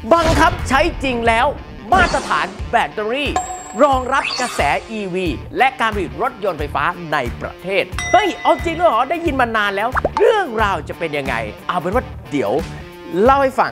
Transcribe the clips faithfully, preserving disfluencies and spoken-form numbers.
บังคับใช้จริงแล้วมาตรฐานแบตเตอรี่รองรับกระแส อี วี และการผลิตรถยนต์ไฟฟ้าในประเทศเฮ้ยเอาจริงเหรอได้ยินมานานแล้วเรื่องราวจะเป็นยังไงเอาเป็นว่าเดี๋ยวเล่าให้ฟัง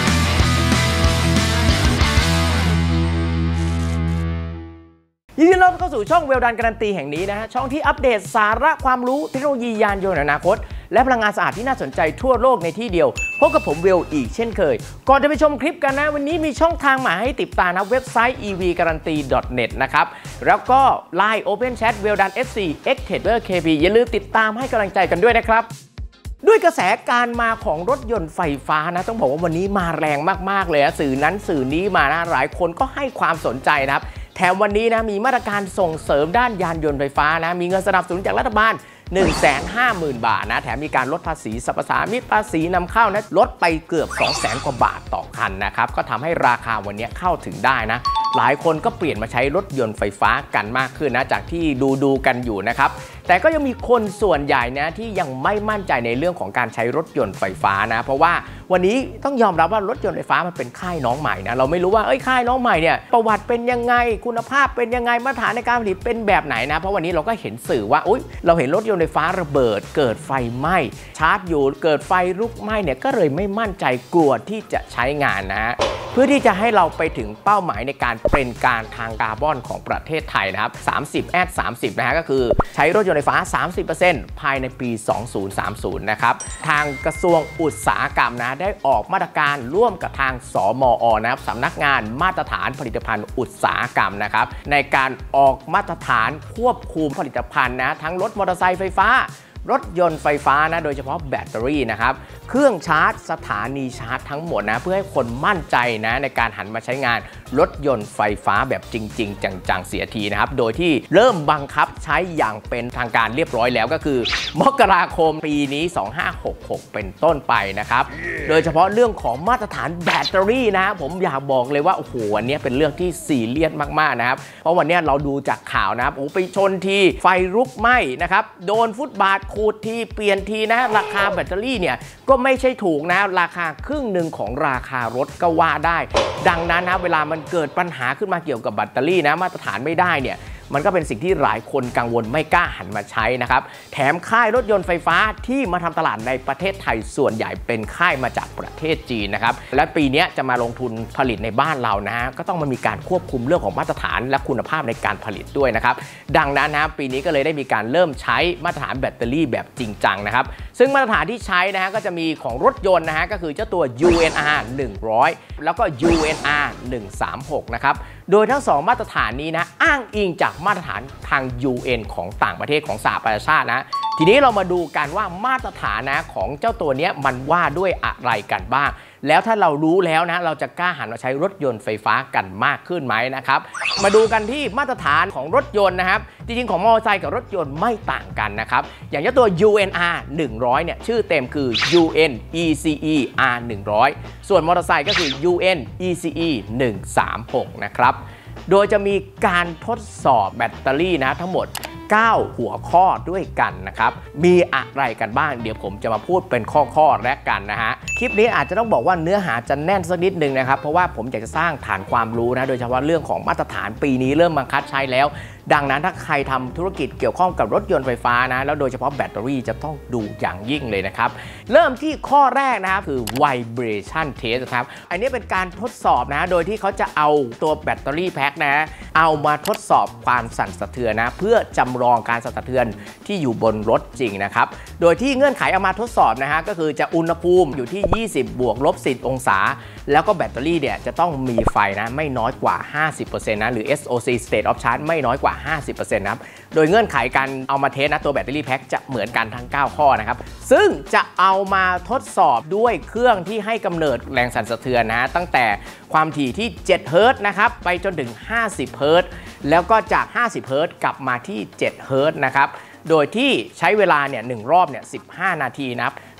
ยินดีต้อนรับเข้าสู่ช่องเวลดันการันตีแห่งนี้นะฮะช่องที่อัปเดตสาระความรู้เทคโนโลยียานยนต์อนาคตและพลังงานสะอาดที่น่าสนใจทั่วโลกในที่เดียวพบกับผมเวลอีกเช่นเคยก่อนจะไปชมคลิปกันนะวันนี้มีช่องทางมาให้ติดตามนะเว็บไซต์ อี วี การันตี ดอท เน็ต นะครับแล้วก็ ไลน์ Open Chat เวลดัน เอฟ ซี X Trader เค พี อย่าลืมติดตามให้กำลังใจกันด้วยนะครับด้วยกระแสการมาของรถยนต์ไฟฟ้านะต้องบอกว่าวันนี้มาแรงมากๆเลยนะสื่อนั้นสื่อนี้มานะหลายคนก็ให้ความสนใจนะครับแถมวันนี้นะมีมาตรการส่งเสริมด้านยานยนต์ไฟฟ้านะมีเงินสนับสนุนจากรัฐบาล หนึ่งแสนห้าหมื่น บาทนะแถมมีการลดภาษีสรรพสามิตภาษีนำเข้านะลดไปเกือบ สองแสน กว่าบาทต่อคันนะครับก็ทำให้ราคาวันนี้เข้าถึงได้นะหลายคนก็เปลี่ยนมาใช้รถยนต์ไฟฟ้ากันมากขึ้นนะจากที่ดูดูกันอยู่นะครับแต่ก็ยังมีคนส่วนใหญ่นะที่ยังไม่มั่นใจในเรื่องของการใช้รถยนต์ไฟฟ้านะเพราะว่าวันนี้ต้องยอมรับว่ารถยนต์ไฟฟ้ามันเป็นค่ายน้องใหม่นะเราไม่รู้ว่าเอ้ยค่ายน้องใหม่เนี่ยประวัติเป็นยังไงคุณภาพเป็นยังไงมาตรฐานในการผลิตเป็นแบบไหนนะเพราะวันนี้เราก็เห็นสื่อว่าอุ๊ยเราเห็นรถยนต์ไฟฟ้าระเบิดเกิดไฟไหม้ชาร์จอยู่เกิดไฟลุกไหม้เนี่ยก็เลยไม่มั่นใจกลัวที่จะใช้งานนะเพื่อที่จะให้เราไปถึงเป้าหมายในการเป็นการทางคาร์บอนของประเทศไทยนะครับสามสิบ แอท สามสิบนะฮะก็คือใช้รถยนต์ไฟฟ้า สามสิบเปอร์เซ็นต์ ภายในปี สองพันสามสิบ นะครับทางกระทรวงอุตสาหกรรมนะได้ออกมาตรการร่วมกับทางสมอ.นะครับสำนักงานมาตรฐานผลิตภัณฑ์อุตสาหกรรมนะครับในการออกมาตรฐานควบคุมผลิตภัณฑ์นะทั้งรถมอเตอร์ไซค์ไฟฟ้ารถยนต์ไฟฟ้านะโดยเฉพาะแบตเตอรี่นะครับเครื่องชาร์จสถานีชาร์จทั้งหมดนะเพื่อให้คนมั่นใจนะในการหันมาใช้งานรถยนต์ไฟฟ้าแบบจริงๆจังๆเสียทีนะครับโดยที่เริ่มบังคับใช้อย่างเป็นทางการเรียบร้อยแล้วก็คือมกราคมปีนี้สองพันห้าร้อยหกสิบหกเป็นต้นไปนะครับโดยเฉพาะเรื่องของมาตรฐานแบตเตอรี่นะผมอยากบอกเลยว่าโอ้โหวันนี้เป็นเรื่องที่ซีเรียสมากๆนะครับเพราะวันนี้เราดูจากข่าวนะครับโอ้ไปชนทีไฟลุกไหม้นะครับโดนฟุตบาทขูดทีเปลี่ยนทีนะราคาแบตเตอรี่เนี่ยก็ไม่ใช่ถูกนะราคาครึ่งหนึ่งของราคารถก็ว่าได้ดังนั้นนะเวลามันเกิดปัญหาขึ้นมาเกี่ยวกับแบตเตอรี่นะมาตรฐานไม่ได้เนี่ยมันก็เป็นสิ่งที่หลายคนกังวลไม่กล้าหันมาใช้นะครับแถมค่ายรถยนต์ไฟฟ้าที่มาทำตลาดในประเทศไทยส่วนใหญ่เป็นค่ายมาจากประเทศจีนนะครับและปีนี้จะมาลงทุนผลิตในบ้านเรานะก็ต้องมามีการควบคุมเรื่องของมาตรฐานและคุณภาพในการผลิตด้วยนะครับดังนั้นนะปีนี้ก็เลยได้มีการเริ่มใช้มาตรฐานแบตเตอรี่แบบจริงจังนะครับซึ่งมาตรฐานที่ใช้นะฮะก็จะมีของรถยนต์นะฮะก็คือเจ้าตัว ยู เอ็น อาร์ หนึ่งร้อย แล้วก็ ยู เอ็น อาร์ หนึ่งสามหก นะครับโดยทั้งสองมาตรฐานนี้นะอ้างอิงจากมาตรฐานทาง ยู เอ็น ของต่างประเทศของสหประชาชาตินะทีนี้เรามาดูกันว่ามาตรฐานนะของเจ้าตัวนี้มันว่าด้วยอะไรกันบ้างแล้วถ้าเรารู้แล้วนะเราจะกล้าหันมาใช้รถยนต์ไฟฟ้ากันมากขึ้นไหมนะครับมาดูกันที่มาตรฐานของรถยนต์นะครับจริงๆของมอเตอร์ไซค์กับรถยนต์ไม่ต่างกันนะครับอย่างเจ้าตัว ยู เอ็น อาร์ หนึ่งร้อยเนี่ยชื่อเต็มคือ ยู เอ็น อี ซี อี อาร์ หนึ่งร้อย ส่วนมอเตอร์ไซค์ก็คือ ยู เอ็น อี ซี อี หนึ่งสามหก นะครับโดยจะมีการทดสอบแบตเตอรี่นะทั้งหมดเก้าหัวข้อด้วยกันนะครับมีอะไรกันบ้างเดี๋ยวผมจะมาพูดเป็นข้อๆและกันนะฮะคลิปนี้อาจจะต้องบอกว่าเนื้อหาจะแน่นสักนิดนึงนะครับเพราะว่าผมอยากจะสร้างฐานความรู้นะโดยเฉพาะเรื่องของมาตรฐานปีนี้เริ่มบังคับใช้แล้วดังนั้นถ้าใครทำธุรกิจเกี่ยวข้องกับรถยนต์ไฟฟ้านะแล้วโดยเฉพาะแบตเตอรี่จะต้องดูอย่างยิ่งเลยนะครับเริ่มที่ข้อแรกนะครับคือ vibration test นะครับอันนี้เป็นการทดสอบนะโดยที่เขาจะเอาตัวแบตเตอรี่แพ็คนะเอามาทดสอบความสั่นสะเทือนนะเพื่อจำลองการสั่นสะเทือนที่อยู่บนรถจริงนะครับโดยที่เงื่อนไขเอามาทดสอบนะฮะก็คือจะอุณหภูมิอยู่ที่ยี่สิบบวกลบสิบองศาแล้วก็แบตเตอรี่เนี่ยจะต้องมีไฟนะไม่น้อยกว่า ห้าสิบเปอร์เซ็นต์ นะหรือ เอส โอ ซี State of Charge ไม่น้อยกว่า ห้าสิบเปอร์เซ็นต์ นะครับโดยเงื่อนไขการเอามาเทสนะตัวแบตเตอรี่แพ็คจะเหมือนกันทั้งเก้าข้อนะครับซึ่งจะเอามาทดสอบด้วยเครื่องที่ให้กำเนิดแรงสั่นสะเทือนนะฮะตั้งแต่ความถี่ที่เจ็ดเฮิร์ตซ์นะครับไปจนถึงห้าสิบเฮิร์ตซ์แล้วก็จากห้าสิบเฮิร์ตซ์กลับมาที่เจ็ดเฮิร์ตซ์นะครับโดยที่ใช้เวลาเนี่ยหนึ่งรอบเนี่ยสิบห้านาทีนะครับท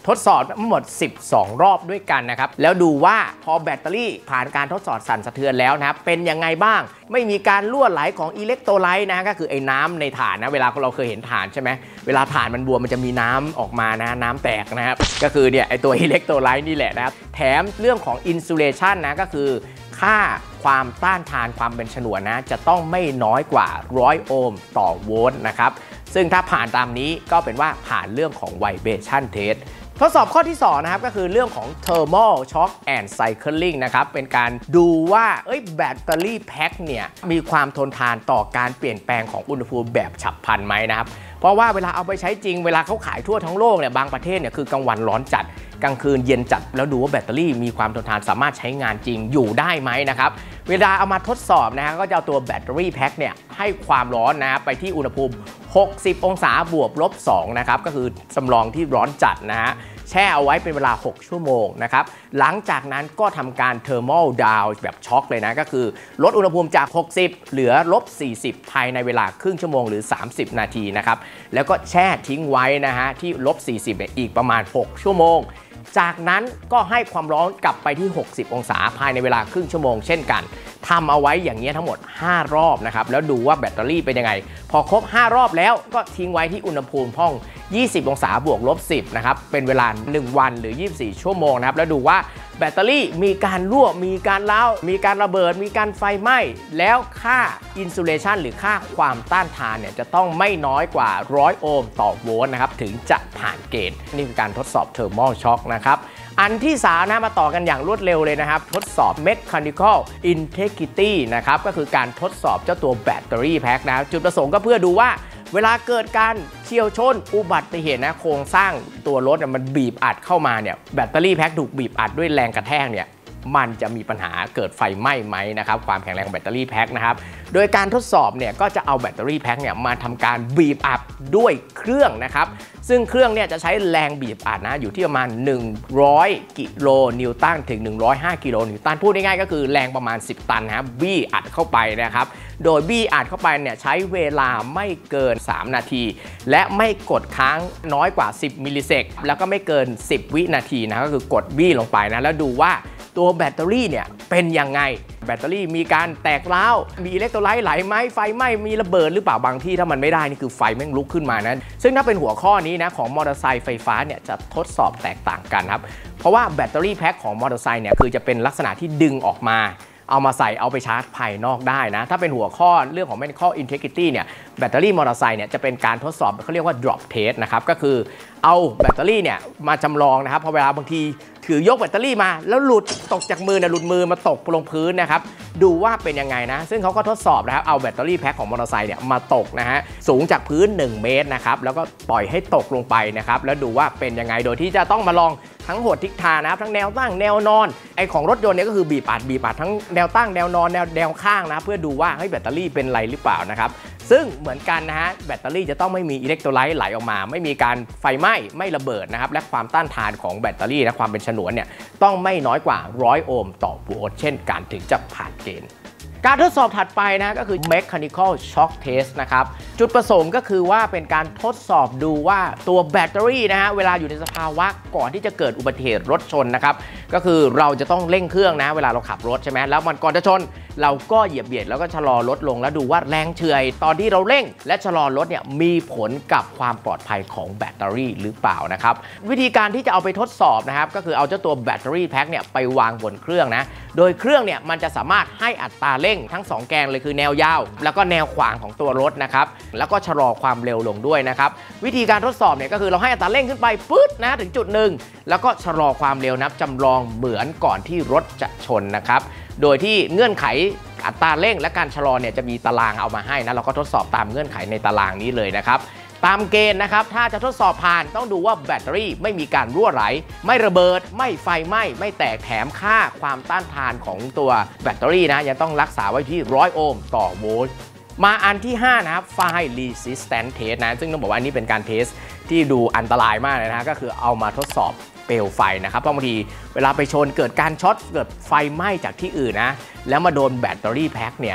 ทดสอบทั้งหมดสิบสองรอบด้วยกันนะครับแล้วดูว่าพอแบตเตอรี่ผ่านการทดสอบสั่นสะเทือนแล้วนะครับเป็นยังไงบ้างไม่มีการรั่วไหลของอิเล็กโทรไลต์นะก็คือไอ้น้ำในถ่านนะเวลาเราเคยเห็นถ่านใช่ไหมเวลาถ่านมันบวมมันจะมีน้ำออกมานะน้ำแตกนะครับก็คือเนี่ยไอ้ตัวอิเล็กโทรไลต์นี่แหละนะครับแถมเรื่องของอินซูเลชันนะก็คือค่าความต้านทานความเป็นฉนวนนะจะต้องไม่น้อยกว่าหนึ่งร้อยโอห์มต่อโวลต์นะครับซึ่งถ้าผ่านตามนี้ก็เป็นว่าผ่านเรื่องของ vibration test ทดสอบข้อที่สองนะครับก็คือเรื่องของ thermal shock and cycling นะครับเป็นการดูว่าเอ้ยแบตเตอรี่แพ็คเนี่ยมีความทนทานต่อการเปลี่ยนแปลงของอุณหภูมิแบบฉับพลันไหมนะครับเพราะว่าเวลาเอาไปใช้จริงเวลาเขาขายทั่วทั้งโลกเนี่ยบางประเทศเนี่ยคือกลางวันร้อนจัดกลางคืนเย็นจัดแล้วดูว่าแบตเตอรี่มีความทนทานสามารถใช้งานจริงอยู่ได้ไหมนะครับเวลาเอามาทดสอบนะฮะก็จะเอาตัวแบตเตอรี่แพ็คเนี่ยให้ความร้อนนะไปที่อุณหภูมิหกสิบองศาบวกลบสองนะครับก็คือจำลองที่ร้อนจัดนะฮะแช่เอาไว้เป็นเวลาหกชั่วโมงนะครับหลังจากนั้นก็ทำการ thermal down แบบช็อคเลยนะก็คือลดอุณหภูมิจากหกสิบเหลือลบสี่สิบภายในเวลาครึ่งชั่วโมงหรือสามสิบนาทีนะครับแล้วก็แช่ทิ้งไว้นะฮะที่ลบสี่สิบเนี่ยอีกประมาณหกชั่วโมงจากนั้นก็ให้ความร้อนกลับไปที่หกสิบองศาภายในเวลาครึ่งชั่วโมงเช่นกันทำเอาไว้อย่างนี้ทั้งหมดห้ารอบนะครับแล้วดูว่าแบตเตอรี่เป็นยังไงพอครบห้ารอบแล้วก็ทิ้งไว้ที่อุณหภูมิห้องยี่สิบองศาบวกลบสิบนะครับเป็นเวลาหนึ่งวันหรือยี่สิบสี่ชั่วโมงนะครับแล้วดูว่าแบตเตอรี่มีการรั่วมีการร้าวมีการระเบิดมีการไฟไหม้แล้วค่าอินซูเลชันหรือค่าความต้านทานเนี่ยจะต้องไม่น้อยกว่าหนึ่งร้อยโอห์มต่อโวลต์นะครับถึงจะผ่านเกณฑ์นี่คือการทดสอบ thermal shock นะครับอันที่สามนะมาต่อกันอย่างรวดเร็วเลยนะครับทดสอบ mechanical integrity นะครับก็คือการทดสอบเจ้าตัวแบตเตอรี่แพ็คนะจุดประสงค์ก็เพื่อดูว่าเวลาเกิดการเฉี่ยวชนอุบัติเหตุนะโครงสร้างตัวรถมันบีบอัดเข้ามาเนี่ยแบตเตอรี่แพ็คถูกบีบอัดด้วยแรงกระแทกเนี่ยมันจะมีปัญหาเกิดไฟไหม้ไหมนะครับความแข็งแรงของแบตเตอรี่แพ็คนะครับโดยการทดสอบเนี่ยก็จะเอาแบตเตอรี่แพ็คเนี่ยมาทำการบีบอัดด้วยเครื่องนะครับซึ่งเครื่องเนี่ยจะใช้แรงบีบอัดนะอยู่ที่ประมาณหนึ่งร้อยกิโลนิวตันถึงหนึ่งร้อยห้ากิโลนิวตันพูดง่ายๆก็คือแรงประมาณสิบตันนะครับบี้อัดเข้าไปนะครับโดยบี้อัดเข้าไปเนี่ยใช้เวลาไม่เกินสามนาทีและไม่กดค้างน้อยกว่าสิบมิลลิเซกแล้วก็ไม่เกินสิบวินาทีนะก็คือกดบี้ลงไปนะแล้วดูว่าตัวแบตเตอรี่เนี่ยเป็นยังไงแบตเตอรี่มีการแตกร้าวมีอิเล็กโทรไลต์ไหลไหมไฟไหม้มีระเบิดหรือเปล่าบางที่ถ้ามันไม่ได้นี่คือไฟแม่งลุกขึ้นมานะซึ่งถ้าเป็นหัวข้อนี้นะของมอเตอร์ไซค์ไฟฟ้าเนี่ยจะทดสอบแตกต่างกันครับเพราะว่าแบตเตอรี่แพ็คของมอเตอร์ไซค์เนี่ยคือจะเป็นลักษณะที่ดึงออกมาเอามาใส่เอาไปชาร์จภายนอกได้นะถ้าเป็นหัวข้อเรื่องของ mechanical integrity เนี่ยแบตเตอรี่มอเตอร์ไซค์เนี่ยจะเป็นการทดสอบเขาเรียกว่า drop test นะครับก็คือเอาแบตเตอรี่เนี่ยมาจำลองนะครับพอเวลาบางทีถือยกแบตเตอรี่มาแล้วหลุดตกจากมือนะหลุดมือมาตกลงพื้นนะครับดูว่าเป็นยังไงนะซึ่งเขาก็ทดสอบนะครับเอาแบตเตอรี่แพ็คของมอเตอร์ไซค์เนี่ยมาตกนะฮะสูงจากพื้นหนึ่งเมตรนะครับแล้วก็ปล่อยให้ตกลงไปนะครับแล้วดูว่าเป็นยังไงโดยที่จะต้องมาลองทั้งโหดทิศทางนะครับทั้งแนวตั้งแนวนอนไอของรถยนต์เนี่ยก็คือบีบอัดบีบอัดทั้งแนวตั้งแนวนอนแนวแนวข้างนะเพื่อดูว่าเฮ้ยแบตเตอรี่เป็นไรหรือเปล่านะครับซึ่งเหมือนกันนะฮะแบตเตอรี่จะต้องไม่มีอิเล็กโทรไลต์ไหลออกมาไม่มีการไฟไหม้ไม่ระเบิดนะครับและความต้านทานของแบตเตอรี่และความเป็นฉนวนเนี่ยต้องไม่น้อยกว่าหนึ่งร้อยโอห์มต่อโวลต์เช่นกันถึงจะผ่านเกณฑ์การทดสอบถัดไปนะก็คือ mechanical shock test นะครับจุดประสงค์ก็คือว่าเป็นการทดสอบดูว่าตัวแบตเตอรี่นะฮะเวลาอยู่ในสภาวะก่อนที่จะเกิดอุบัติเหตุรถชนนะครับก็คือเราจะต้องเร่งเครื่องนะเวลาเราขับรถใช่ไหมแล้วมันก่อนจะชนเราก็เหยียบเบียดแล้วก็ชะลอรถลงแล้วดูว่าแรงเฉื่อยตอนที่เราเร่งและชะลอรถเนี่ยมีผลกับความปลอดภัยของแบตเตอรี่หรือเปล่านะครับวิธีการที่จะเอาไปทดสอบนะครับก็คือเอาเจ้าตัวแบตเตอรี่แพ็คเนี่ยไปวางบนเครื่องนะโดยเครื่องเนี่ยมันจะสามารถให้อัตราเร่งทั้งสองแกนเลยคือแนวยาวแล้วก็แนวขวางของตัวรถนะครับแล้วก็ชะลอความเร็วลงด้วยนะครับวิธีการทดสอบเนี่ยก็คือเราให้อัตราเร่งขึ้นไปปึ๊ดนะถึงจุดหนึ่งแล้วก็ชะลอความเร็วนะจำลองเหมือนก่อนที่รถจะชนนะครับโดยที่เงื่อนไขอัตราเร่งและการชะลอเนี่ยจะมีตารางเอามาให้นะเราก็ทดสอบตามเงื่อนไขในตารางนี้เลยนะครับตามเกณฑ์นะครับถ้าจะทดสอบผ่านต้องดูว่าแบตเตอรี่ไม่มีการรั่วไหลไม่ระเบิดไม่ไฟไหม้ไม่แตกแถมค่าความต้านทานของตัวแบตเตอรี่นะยังต้องรักษาไว้ที่หนึ่งร้อยโอห์มต่อโวลต์มาอันที่ห้านะครับ Fire Resistance Test นะซึ่งต้องบอกว่าอันนี้เป็นการเทสที่ดูอันตรายมากเลยนะก็คือเอามาทดสอบเปลวไฟนะครับเพราะบางทีเวลาไปชนเกิดการช็อตเกิดไฟไหม้จากที่อื่นนะแล้วมาโดนแบตเตอรี่แพ็คเนี่ย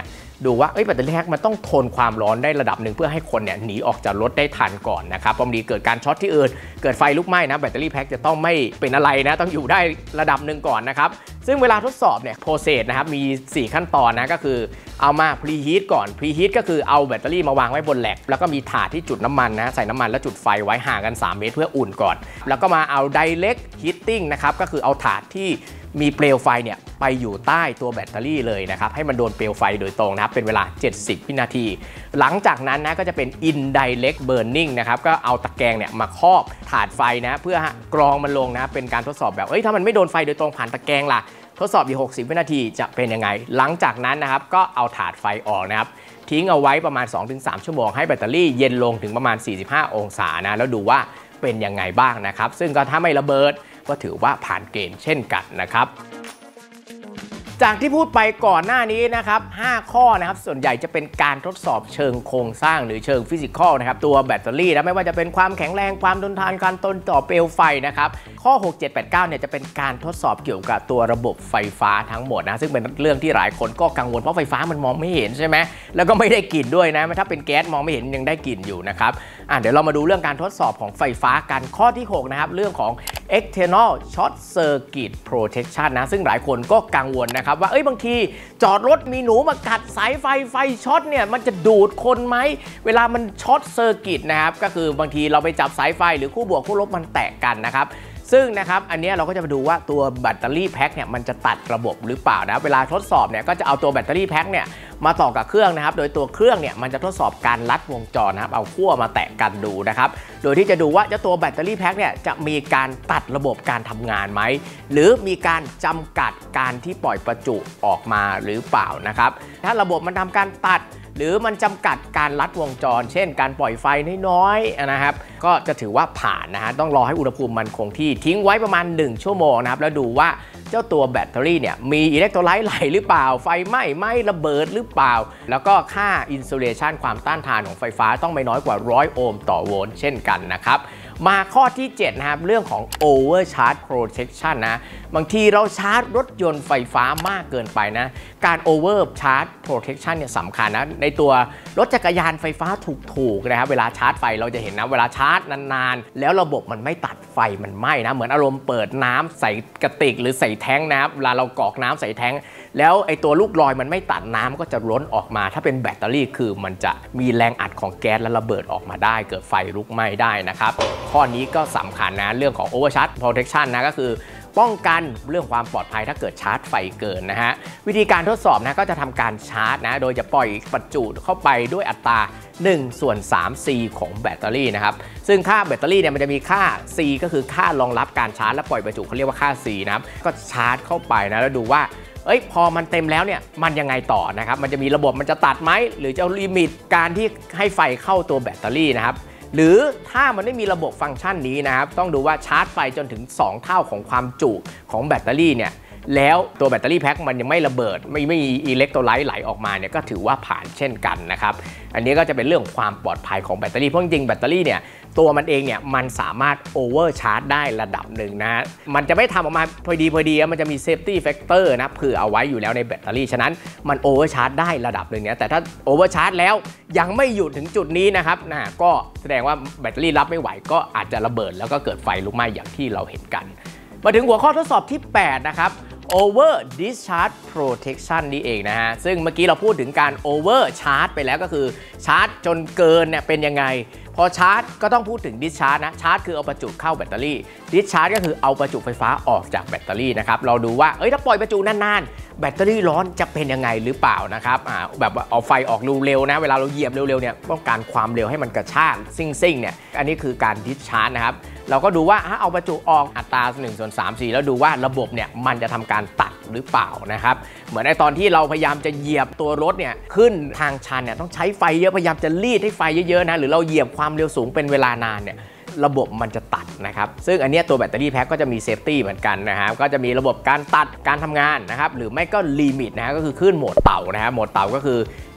ดูว่าแบตเตอรี่แพ็คมันต้องทนความร้อนได้ระดับหนึ่งเพื่อให้คนเนี่ยหนีออกจากรถได้ทันก่อนนะครับพอดีเกิดการช็อตที่อื่นเกิดไฟลุกไหม้นะแบตเตอรี่แพ็คจะต้องไม่เป็นอะไรนะต้องอยู่ได้ระดับหนึ่งก่อนนะครับซึ่งเวลาทดสอบเนี่ยโปรเซสนะครับมีสี่ขั้นตอนนะก็คือเอามาพรีฮีทก่อนพรีฮีทก็คือเอาแบตเตอรี่มาวางไว้บนแหลกแล้วก็มีถาดที่จุดน้ำมันนะใส่น้ำมันแล้วจุดไฟไว้ห่างกันสามเมตรเพื่ออุ่นก่อนแล้วก็มาเอา Direct Heating นะครับก็คือเอาถาดที่มีเปลวไฟเนี่ยไปอยู่ใต้ตัวแบตเตอรี่เลยนะครับให้มันโดนเปลวไฟโดยตรงนะครับเป็นเวลาเจ็ดสิบวินาทีหลังจากนั้นนะก็จะเป็น Indirect Burning นะครับก็เอาตะแกรงเนี่ยมาครอบถาดไฟนะเพื่อกรองมันลงนะเป็นการทดสอบแบบเอ้ยถ้ามันไม่โดนไฟโดยตรงผ่านตะแกรงล่ะทดสอบอยู่หกสิบวินาทีจะเป็นยังไงหลังจากนั้นนะครับก็เอาถาดไฟออกนะครับทิ้งเอาไว้ประมาณ สองถึงสาม ชั่วโมงให้แบตเตอรี่เย็นลงถึงประมาณสี่สิบห้าองศานะแล้วดูว่าเป็นยังไงบ้างนะครับซึ่งก็ถ้าไม่ระเบิดก็ถือว่าผ่านเกณฑ์เช่นกันนะครับจากที่พูดไปก่อนหน้านี้นะครับห้าข้อนะครับส่วนใหญ่จะเป็นการทดสอบเชิงโครงสร้างหรือเชิงฟิสิกอลนะครับตัวแบตเตอรี่นะไม่ว่าจะเป็นความแข็งแรงความทนทานการทนต่อเปลวไฟนะครับข้อหก เจ็ด แปด เก้าเนี่ยจะเป็นการทดสอบเกี่ยวกับตัวระบบไฟฟ้าทั้งหมดนะซึ่งเป็นเรื่องที่หลายคนก็กังวลเพราะไฟฟ้ามันมองไม่เห็นใช่ไหมแล้วก็ไม่ได้กลิ่นด้วยนะถ้าเป็นแก๊สมองไม่เห็นยังได้กลิ่นอยู่นะครับอ่ะเดี๋ยวเรามาดูเรื่องการทดสอบของไฟฟ้ากันข้อที่หกนะครับเรื่องของ external short circuit protection นะซึ่งหลายคนก็กังวลนะครับว่าเอ้ยบางทีจอดรถมีหนูมากัดสายไฟไฟช็อตเนี่ยมันจะดูดคนไหมเวลามันช็อตเซอร์กิตนะครับก็คือบางทีเราไปจับสายไฟหรือคู่บวกคู่ลบมันแตกกันนะครับซึ่งนะครับอันนี้เราก็จะมาดูว่าตัวแบตเตอรี่แพ็คเนี่ยมันจะตัดระบบหรือเปล่านะเวลาทดสอบเนี่ยก็จะเอาตัวแบตเตอรี่แพ็คเนี่ยมาต่อกับเครื่องนะครับโดยตัวเครื่องเนี่ยมันจะทดสอบการลัดวงจรนะครับเอาขั้วมาแตะกันดูนะครับโดยที่จะดูว่าเจ้าตัวแบตเตอรี่แพ็คเนี่ยจะมีการตัดระบบการทำงานไหมหรือมีการจำกัดการที่ปล่อยประจุออกมาหรือเปล่านะครับถ้าระบบมันทำการตัดหรือมันจำกัดการลัดวงจรเช่นการปล่อยไฟน้อยๆนะครับก็จะถือว่าผ่านนะฮะต้องรอให้อุณหภูมิมันคงที่ทิ้งไว้ประมาณหนึ่งชั่วโมงนะครับแล้วดูว่าเจ้าตัวแบตเตอรี่เนี่ยมีอิเล็กโทรไลต์ไหลหรือเปล่าไฟไหม้ไหม้ระเบิดหรือเปล่าแล้วก็ค่าอินซูเลชันความต้านทานของไฟฟ้าต้องไม่น้อยกว่าหนึ่งร้อยโอห์มต่อโวลต์เช่นกันนะครับมาข้อที่เจ็ดนะครับเรื่องของ overcharge protection นะบางทีเราชาร์จรถยนต์ไฟฟ้ามากเกินไปนะการ overcharge protection เนี่ยสำคัญนะในตัวรถจักรยานไฟฟ้าถูกๆนะครับเวลาชาร์จไฟเราจะเห็นนะเวลาชาร์จนานๆแล้วระบบมันไม่ตัดไฟมันไหม้นะเหมือนอารมณ์เปิดน้ำใส่กระติกหรือใส่แท้งนะครับเวลาเรากรอกน้ำใส่แท้งแล้วไอตัวลูกลอยมันไม่ตัดน้ำก็จะล้นออกมาถ้าเป็นแบตเตอรี่คือมันจะมีแรงอัดของแก๊สและระเบิดออกมาได้เกิดไฟลุกไหม้ได้นะครับข้อนี้ก็สำคัญนะเรื่องของ overcharge protection นะก็คือป้องกันเรื่องความปลอดภัยถ้าเกิดชาร์จไฟเกินนะฮะวิธีการทดสอบนะก็จะทำการชาร์จนะโดยจะปล่อยประจุเข้าไปด้วยอัตราหนึ่งส่วนสาม C ของแบตเตอรี่นะครับซึ่งค่าแบตเตอรี่เนี่ยมันจะมีค่า C ก็คือค่ารองรับการชาร์จและปล่อยประจุเขาเรียกว่าค่า C นะครับก็ชาร์จเข้าไปนะแล้วดูว่าเอ้ยพอมันเต็มแล้วเนี่ยมันยังไงต่อนะครับมันจะมีระบบมันจะตัดไหมหรือจะลิมิตการที่ให้ไฟเข้าตัวแบตเตอรี่นะครับหรือถ้ามันไม่มีระบบฟังก์ชันนี้นะครับต้องดูว่าชาร์จไฟจนถึงสองเท่าของความจุของแบตเตอรี่เนี่ยแล้วตัวแบตเตอรี่แพ็คมันยังไม่ระเบิดไม่ไม่มีอิเล็กโทรไลต์ไหลออกมาเนี่ยก็ถือว่าผ่านเช่นกันนะครับอันนี้ก็จะเป็นเรื่องความปลอดภัยของแบตเตอรี่เพราะจริงๆแบตเตอรี่เนี่ยตัวมันเองเนี่ยมันสามารถโอเวอร์ชาร์จได้ระดับหนึ่งนะฮะมันจะไม่ทำออกมาพอดีพอดีมันจะมีเซฟตี้แฟกเตอร์นะเผื่อเอาไว้อยู่แล้วในแบตเตอรี่ฉะนั้นมันโอเวอร์ชาร์จได้ระดับหนึ่งเนี่ยแต่ถ้าโอเวอร์ชาร์จแล้วยังไม่หยุดถึงจุดนี้นะครับนะก็แสดงว่าแบตเตอรี่รับไม่ไหวก็อาจจะระเบิดแล้วก็เกิดไฟลุกไหม้อย่างที่เราเห็นกันมาถึงหัวข้อทดสอบที่แปดนะครับ over discharge protection นี่เองนะฮะซึ่งเมื่อกี้เราพูดถึงการ over charge ไปแล้วก็คือชาร์จจนเกินเนี่ยเป็นยังไงพอชาร์จก็ต้องพูดถึง discharge นะชาร์จคือเอาประจุเข้าแบตเตอรี่ discharge ก็คือเอาประจุไฟฟ้าออกจากแบตเตอรี่นะครับเราดูว่าเอ้ยถ้าปล่อยประจุนานๆแบตเตอรี่ร้อนจะเป็นยังไงหรือเปล่านะครับอ่าแบบเอาไฟออกเร็วๆนะเวลาเราเหยียบเร็วๆเนี่ยต้องการความเร็วให้มันกระชากซิ่งๆเนี่ยอันนี้คือการ discharge นะครับเราก็ดูว่าถ้าเอาประจุออกอัตราหนึ่งส่วนสาม สี่แล้วดูว่าระบบเนี่ยมันจะทำการตัดหรือเปล่านะครับเหมือนในตอนที่เราพยายามจะเหยียบตัวรถเนี่ยขึ้นทางชันเนี่ยต้องใช้ไฟเยอะพยายามจะรีดให้ไฟเยอะๆนะหรือเราเหยียบความเร็วสูงเป็นเวลานานเนี่ยระบบมันจะตัดนะครับซึ่งอันนี้ตัวแบตเตอรี่แพ็คก็จะมีเซฟตี้เหมือนกันนะครับก็จะมีระบบการตัดการทำงานนะครับหรือไม่ก็ลิมิตนะฮะก็คือขึ้นโหมดเต่านะฮะโหมดเต่าก็คือ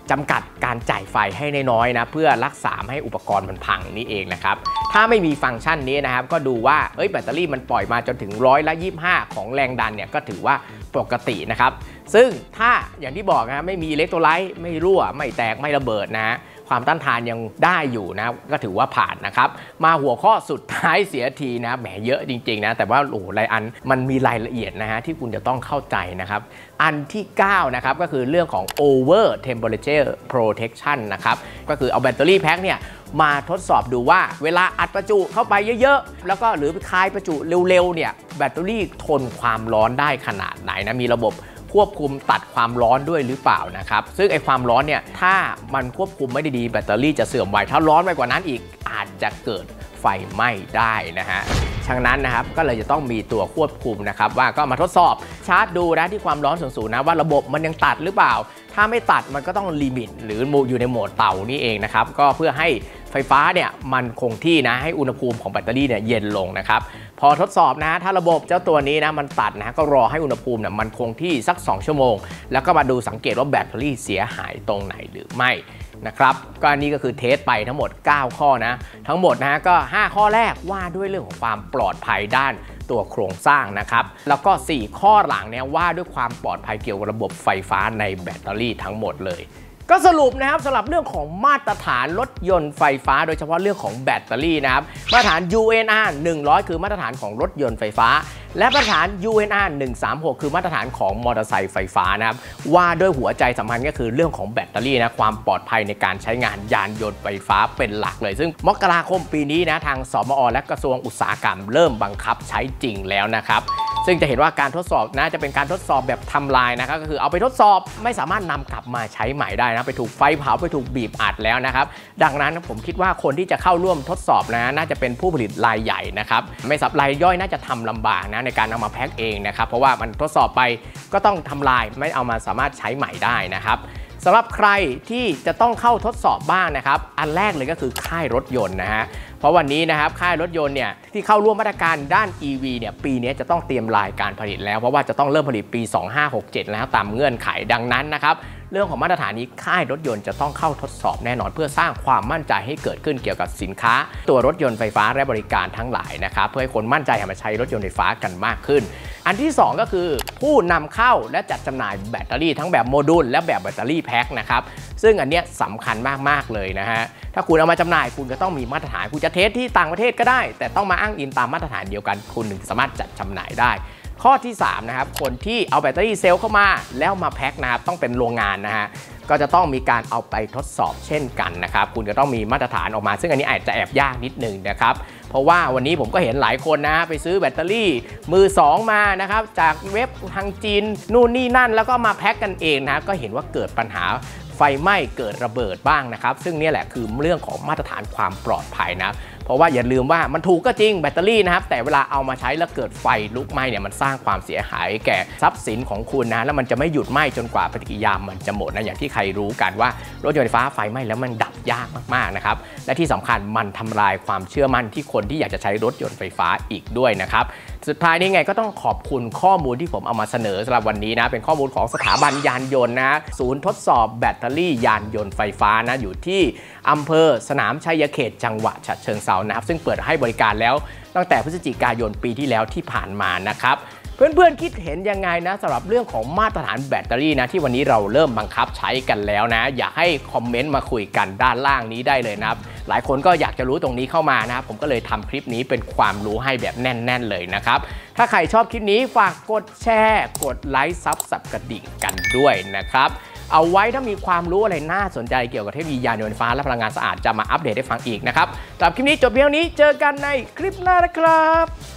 จำกัดการจ่ายไฟให้น้อยๆนะเพื่อรักษาให้อุปกรณ์มันพังนี่เองนะครับถ้าไม่มีฟังก์ชันนี้นะครับก็ดูว่าเอ้ยแบตเตอรี่มันปล่อยมาจนถึงร้อยละยี่สิบห้าของแรงดันเนี่ยก็ถือว่าปกตินะครับซึ่งถ้าอย่างที่บอกนะไม่มีอิเล็กโทรไลต์ไม่รั่วไม่แตกไม่ระเบิดนะความต้านทานยังได้อยู่นะก็ถือว่าผ่านนะครับมาหัวข้อสุดท้ายเสียทีนะแหมเยอะจริงๆนะแต่ว่าโอ้รายอันมันมีรายละเอียดนะฮะที่คุณจะต้องเข้าใจนะครับอันที่เก้านะครับก็คือเรื่องของ over temperature protection นะครับก็คือเอาแบตเตอรี่แพ็คเนี่ยมาทดสอบดูว่าเวลาอัดประจุเข้าไปเยอะๆแล้วก็หรือคายประจุเร็วๆเนี่ยแบตเตอรี่ทนความร้อนได้ขนาดไหนนะมีระบบควบคุมตัดความร้อนด้วยหรือเปล่านะครับซึ่งไอความร้อนเนี่ยถ้ามันควบคุมไม่ดีแบตเตอรี่จะเสื่อมไวถ้าร้อนไปกว่านั้นอีกอาจจะเกิดไฟไหม้ได้นะฮะฉะนั้นนะครับก็เลยจะต้องมีตัวควบคุมนะครับว่าก็มาทดสอบชาร์จดูนะที่ความร้อนสูงๆนะว่าระบบมันยังตัดหรือเปล่าถ้าไม่ตัดมันก็ต้องลิมิตหรืออยู่ในโหมดเต่านี่เองนะครับก็เพื่อให้ไฟฟ้าเนี่ยมันคงที่นะให้อุณหภูมิของแบตเตอรี่เนี่ยเย็นลงนะครับพอทดสอบนะถ้าระบบเจ้าตัวนี้นะมันตัดนะก็รอให้อุณหภูมิเนี่ยมันคงที่สักสองชั่วโมงแล้วก็มาดูสังเกตว่าแบตเตอรี่เสียหายตรงไหนหรือไม่นะครับก็อันนี้ก็คือเทสไปทั้งหมดเก้าข้อนะทั้งหมดนะก็ห้าข้อแรกว่าด้วยเรื่องของความปลอดภัยด้านตัวโครงสร้างนะครับแล้วก็สี่ข้อหลังเนี่ยว่าด้วยความปลอดภัยเกี่ยวกับระบบไฟฟ้าในแบตเตอรี่ทั้งหมดเลยก็สรุปนะครับสำหรับเรื่องของมาตรฐานรถยนต์ไฟฟ้าโดยเฉพาะเรื่องของแบตเตอรี่นะครับมาตรฐาน ยู เอ็น อาร์ หนึ่งร้อยคือมาตรฐานของรถยนต์ไฟฟ้าและมาตรฐาน ยู เอ็น อาร์ หนึ่งสามหกคือมาตรฐานของมอเตอร์ไซค์ไฟฟ้านะครับว่าด้วยหัวใจสำคัญก็คือเรื่องของแบตเตอรี่นะความปลอดภัยในการใช้งานยานยนต์ไฟฟ้าเป็นหลักเลยซึ่งมกราคมปีนี้นะทางสมอ.และกระทรวงอุตสาหกรรมเริ่มบังคับใช้จริงแล้วนะครับซึ่งจะเห็นว่าการทดสอบนะจะเป็นการทดสอบแบบทำลายนะครับก็คือเอาไปทดสอบไม่สามารถนำกลับมาใช้ใหม่ได้นะไปถูกไฟเผาไปถูกบีบอัดแล้วนะครับดังนั้นผมคิดว่าคนที่จะเข้าร่วมทดสอบนะน่าจะเป็นผู้ผลิตรายใหญ่นะครับไม่สับรายย่อยน่าจะทำลำบากนะในการเอามาแพ็คเองนะครับเพราะว่ามันทดสอบไปก็ต้องทำลายไม่เอามาสามารถใช้ใหม่ได้นะครับสำหรับใครที่จะต้องเข้าทดสอบบ้างนะครับอันแรกเลยก็คือค่ายรถยนต์นะฮะเพราะวันนี้นะครับค่ายรถยนต์เนี่ยที่เข้าร่วมมาตรการด้าน อี วี เนี่ยปีนี้จะต้องเตรียมรายการผลิตแล้วเพราะว่าจะต้องเริ่มผลิตปีสองห้าหกเจ็ดแล้วตามเงื่อนไขดังนั้นนะครับเรื่องของมาตรฐานนี้ค่ายรถยนต์จะต้องเข้าทดสอบแน่นอนเพื่อสร้างความมั่นใจให้เกิดขึ้นเกี่ยวกับสินค้าตัวรถยนต์ไฟฟ้าและบริการทั้งหลายนะครับเพื่อให้คนมั่นใจหันมาใช้รถยนต์ไฟฟ้ากันมากขึ้นอันที่สองก็คือผู้นำเข้าและจัดจำหน่ายแบตเตอรี่ทั้งแบบโมดูลและแบบแบตเตอรี่แพ็คนะครับซึ่งอันนี้สำคัญมากๆเลยนะฮะถ้าคุณเอามาจำหน่ายคุณก็ต้องมีมาตรฐานคุณจะเทสที่ต่างประเทศก็ได้แต่ต้องมาอ้างอิงตามมาตรฐานเดียวกันคุณถึงสามารถจัดจำหน่ายได้ข้อที่สามนะครับคนที่เอาแบตเตอรี่เซลล์เข้ามาแล้วมาแพ็คนะครับต้องเป็นโรงงานนะฮะก็จะต้องมีการเอาไปทดสอบเช่นกันนะครับคุณจะต้องมีมาตรฐานออกมาซึ่งอันนี้อาจจะแอบยากนิดนึงนะครับเพราะว่าวันนี้ผมก็เห็นหลายคนนะไปซื้อแบตเตอรี่มือสองมานะครับจากเว็บทางจีนนู่นนี่นั่นแล้วก็มาแพ็คกันเองนะก็เห็นว่าเกิดปัญหาไฟไหม้เกิดระเบิดบ้างนะครับซึ่งนี่แหละคือเรื่องของมาตรฐานความปลอดภัยนะเพราะว่าอย่าลืมว่ามันถูกก็จริงแบตเตอรี่นะครับแต่เวลาเอามาใช้แล้วเกิดไฟลุกไหม้เนี่ยมันสร้างความเสียหายแก่ทรัพย์สินของคุณนะแล้วมันจะไม่หยุดไหม้จนกว่าปฏิกิริยามันจะหมดนะอย่างที่ใครรู้กันว่ารถยนต์ไฟฟ้าไฟไหม้แล้วมันดับยากมากๆนะครับและที่สำคัญมันทำลายความเชื่อมั่นที่คนที่อยากจะใช้รถยนต์ไฟฟ้าอีกด้วยนะครับสุดท้ายนี้ไงก็ต้องขอบคุณข้อมูลที่ผมเอามาเสนอสำหรับวันนี้นะเป็นข้อมูลของสถาบันยานยนต์นะศูนย์ทดสอบแบตเตอรี่ยานยนต์ไฟฟ้านะอยู่ที่อำเภอสนามชัยเขตจังหวัดฉะเชิงเทรานะครับซึ่งเปิดให้บริการแล้วตั้งแต่พฤศจิกายนปีที่แล้วที่ผ่านมานะครับเพื่อนๆคิดเห็นยังไงนะสำหรับเรื่องของมาตรฐานแบตเตอรี่นะที่วันนี้เราเริ่มบังคับใช้กันแล้วนะอยากให้คอมเมนต์มาคุยกันด้านล่างนี้ได้เลยนะครับหลายคนก็อยากจะรู้ตรงนี้เข้ามานะครับผมก็เลยทำคลิปนี้เป็นความรู้ให้แบบแน่นๆเลยนะครับถ้าใครชอบคลิปนี้ฝากกดแชร์กดไลค์ซับสับกระดิ่งกันด้วยนะครับเอาไว้ถ้ามีความรู้อะไรน่าสนใจเกี่ยวกับเทคโนโลยียานยนต์ไฟฟ้าและพลังงานสะอาดจะมาอัปเดตให้ฟังอีกนะครับสำหรับคลิปนี้จบเพียงนี้เจอกันในคลิปหน้านะครับ